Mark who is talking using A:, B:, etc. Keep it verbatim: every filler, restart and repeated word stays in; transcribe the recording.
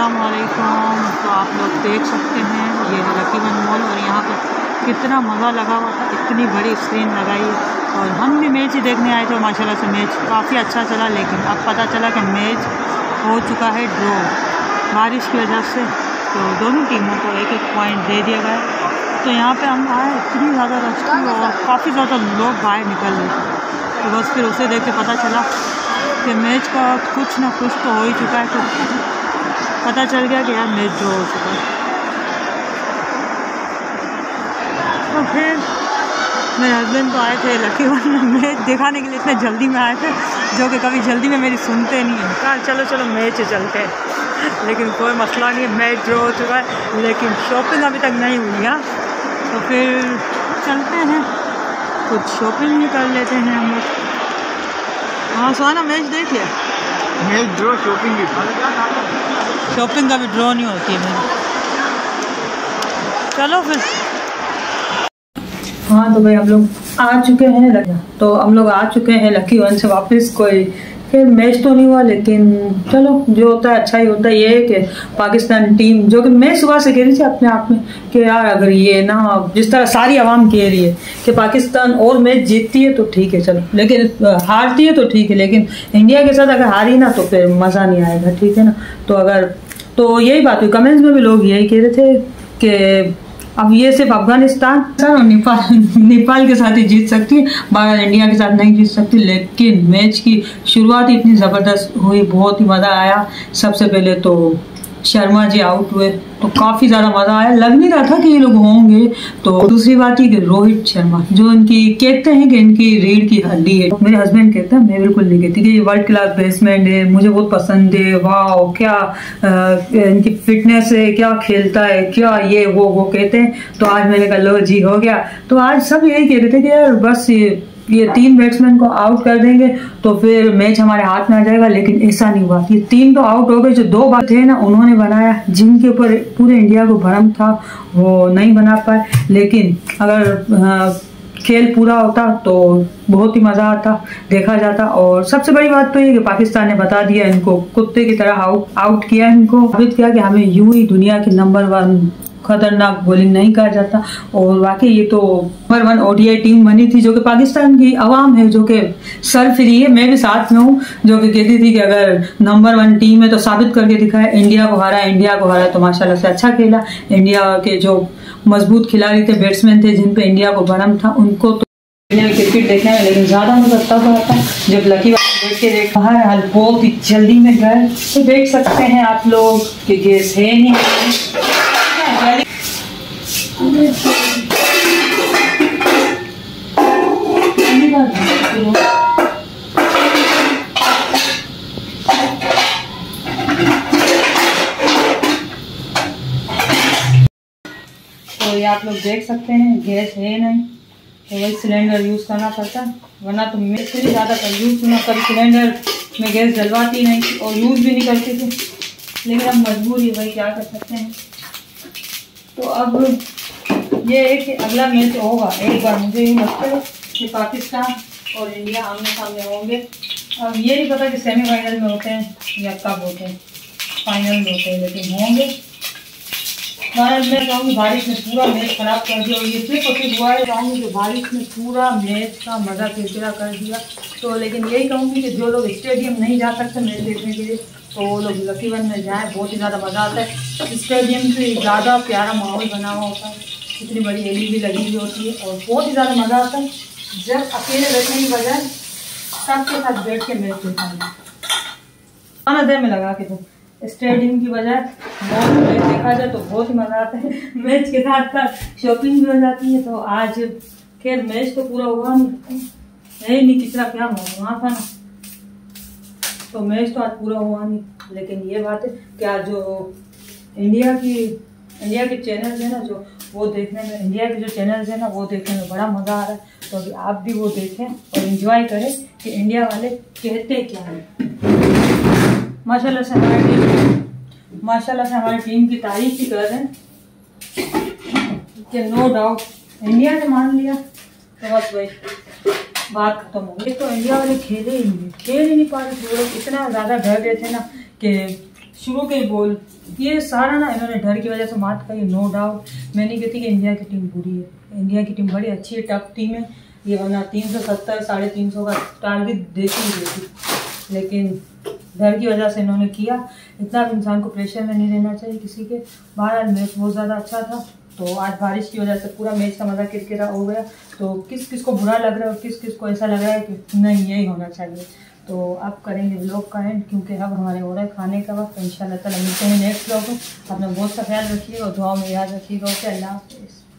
A: अस्सलामुअलैकुम। तो आप लोग देख सकते हैं ये है लकी वन मॉल और यहाँ पर कितना मज़ा लगा हुआ था, इतनी बड़ी स्क्रीन लगाई है। और हम भी मैच ही देखने आए थे, माशाल्लाह से मैच काफ़ी अच्छा चला। लेकिन अब पता चला कि मैच हो चुका है ड्रॉ बारिश की वजह से, तो दोनों टीमों को एक एक पॉइंट दे दिया गया। तो यहाँ पे हम आए, इतनी ज़्यादा रस्ती और काफ़ी ज़्यादा लोग बाहर निकल रहे थे। तो बस फिर उसे देख के पता चला कि मैच का कुछ ना कुछ तो हो ही चुका है। तो पता चल गया कि यार मैच ड्रॉ हो चुका है। तो फिर मेरे हस्बैंड तो आए थे लकी वन में मैच दिखाने के लिए, इतने जल्दी में आए थे जो कि कभी जल्दी में मेरी सुनते नहीं हैं। कहा चलो चलो मैच चलते हैं, लेकिन कोई मसला नहीं है, मैच ड्रॉ हो चुका है। लेकिन शॉपिंग अभी तक नहीं हुई है, तो फिर चलते हैं कुछ शॉपिंग भी कर लेते हैं हम लोग। हाँ सुहाना, मैच देख लिया?
B: मैच ड्रॉ, शॉपिंग भी
A: शॉपिंग का भी ड्रॉ नहीं होती है मेरी। चलो फिर। हाँ तो भाई हम लोग आ चुके हैं, तो हम लोग आ चुके हैं लकी वन से वापस। कोई फिर मैच तो नहीं हुआ, लेकिन चलो जो होता है अच्छा ही होता है। ये है कि पाकिस्तान टीम, जो कि मैं सुबह से कह रही थी अपने आप में कि यार अगर ये ना, जिस तरह सारी आवाम कह रही है कि पाकिस्तान और मैच जीतती है तो ठीक है चलो, लेकिन हारती है तो ठीक है, लेकिन इंडिया के साथ अगर हारी ना तो फिर मज़ा नहीं आएगा, ठीक है ना। तो अगर तो यही बात हुई, कमेंट्स में भी लोग यही कह रहे थे कि अब ये सिर्फ अफगानिस्तान और नेपाल नेपाल के साथ ही जीत सकती है, बाहर इंडिया के साथ नहीं जीत सकती। लेकिन मैच की शुरुआत ही इतनी ज़बरदस्त हुई, बहुत ही मज़ा आया। सबसे पहले तो शर्मा जी आउट हुए तो काफ़ी ज़्यादा मज़ा आया, लग नहीं रहा था कि ये लोग होंगे। तो दूसरी बात ही कि रोहित शर्मा जो इनकी कहते हैं कि इनकी रीढ़ की हड्डी है, मेरे हस्बैंड कहते हैं, मैं बिल्कुल नहीं कहती कि ये वर्ल्ड क्लास बैट्समैन है, मुझे बहुत पसंद है, वाह क्या आ, इनकी फिटनेस है, क्या खेलता है, क्या ये वो वो कहते हैं। तो आज मैंने कहा लो जी हो गया। तो आज सब यही कह रहे थे कि यार बस ये ये तीन बैट्समैन को आउट कर देंगे तो फिर मैच हमारे हाथ में आ जाएगा, लेकिन ऐसा नहीं हुआ। ये तीन तो आउट हो गए, जो दो बात थे ना उन्होंने बनाया, जिनके ऊपर पूरे इंडिया को भरम था वो नहीं बना पाए। लेकिन अगर आ, खेल पूरा होता तो बहुत ही मज़ा आता, देखा जाता। और सबसे बड़ी बात तो ये कि पाकिस्तान ने बता दिया इनको, कुत्ते की तरह आउट आउट किया इनको, साबित किया कि हमें यूं ही दुनिया की नंबर वन खतरनाक बॉलिंग नहीं कहा जाता। और वाकई ये तो नंबर वन ओडीआई टीम बनी थी, जो कि पाकिस्तान की आवाम है जो कि सर फ्री है, मैं भी साथ में हूँ, जो कि कहती थी कि अगर नंबर वन टीम है तो साबित करके दिखाए। इंडिया को हारा इंडिया को हारा तो माशाल्लाह से अच्छा खेला। इंडिया के जो मजबूत खिलाड़ी थे, बैट्समैन थे, जिन पे इंडिया को भरम था, उनको तो क्रिकेट देखने में लेकिन ज्यादा मजा तब आता जब लकी देख के देख। बाहर हाल बहुत ही जल्दी में गए, तो देख सकते हैं आप लोग कि गैस है नहीं। तो ये आप लोग देख सकते हैं गैस है नहीं, तो वही सिलेंडर यूज़ करना पड़ता, वरना तो मैं से भी ज़्यादा कर यूज़ ना कभी सिलेंडर में गैस जलवाती नहीं थी और यूज़ भी नहीं करती थी, लेकिन अब मजबूर ही, भाई क्या कर सकते हैं। तो अब ये है कि अगला मैच होगा एक बार, मुझे ये लगता है कि पाकिस्तान और इंडिया आमने सामने होंगे। अब ये नहीं पता कि सेमीफाइनल में होते हैं या कब होते हैं, फाइनल में होते हैं, लेकिन होंगे। भारत में कहूँगी बारिश ने पूरा मैच खराब कर दिया, और ये सिर्फ और सिर्फ हुआ है कहूँगी कि बारिश ने पूरा मैच का मज़ा किरकिरा कर दिया। तो लेकिन यही कहूँगी कि जो लोग स्टेडियम नहीं जा सकते मैच देखने के लिए, तो वो लोग लकी वन में जाएँ, बहुत ही ज़्यादा मज़ा आता है। स्टेडियम से ज़्यादा प्यारा माहौल बना हुआ होता है, इतनी बड़ी एलईडी लगी हुई होती है, और बहुत ही ज़्यादा मज़ा आता है जब अकेले बैठने की बजाय सबके साथ बैठ के मैच देखा है। खाना देर में लगा के तो स्टेडियम की बजाय मॉल में देखा जाए तो बहुत ही मज़ा आता है। मैच के साथ साथ शॉपिंग भी हो जाती है। तो आज खैर मैच तो पूरा हुआ नहीं है, नहीं कितना क्या हुआ था ना, तो मैच तो आज पूरा हुआ नहीं। लेकिन ये बात है कि आज जो इंडिया की इंडिया के चैनल्स हैं ना, जो वो देखने में, इंडिया के जो चैनल्स हैं ना वो देखने में बड़ा मज़ा आ रहा है। तो अभी आप भी वो देखें और एंजॉय करें कि इंडिया वाले कहते क्या हैं। माशाल्लाह से हमारी टीम माशाल्लाह से हमारी टीम की तारीफ भी कर रहे हैं कि नो डाउट इंडिया ने मान लिया तो बस भाई बात खत्म हो गई। तो इंडिया वाले खेले ही नहीं खेल ही नहीं पा रहे थे, लोग इतना ज़्यादा डर गए थे ना कि शुरू के बोल ये सारा ना इन्होंने डर की वजह से मात खाई, नो डाउट। मैं नहीं कहती कि इंडिया की टीम बुरी है, इंडिया की टीम बड़ी अच्छी है, टफ टीम है। ये वरना तीन सौ सत्तर साढ़े तीन सौ का टारगेट देती ही देती, लेकिन डर की वजह से इन्होंने किया। इतना भी इंसान को प्रेशर में नहीं रहना चाहिए किसी के। बहरहाल मैच बहुत ज़्यादा अच्छा था। तो आज बारिश की वजह से पूरा मैच का मज़ा किरकिरा हो गया। तो किस किस को बुरा लग रहा है और किस किस को ऐसा लग रहा है कि नहीं यही होना चाहिए। तो अब करेंगे व्लॉग का एंड, क्योंकि अब हमारे हो रहा है खाने का वक्त। इंशाल्लाह ताला मिलते हैं नेक्स्ट व्लॉग में। अपना बहुत सा ख्याल रखिएगा और दुआ में याद रखिएगा। ओके, अल्लाह हाफिज़।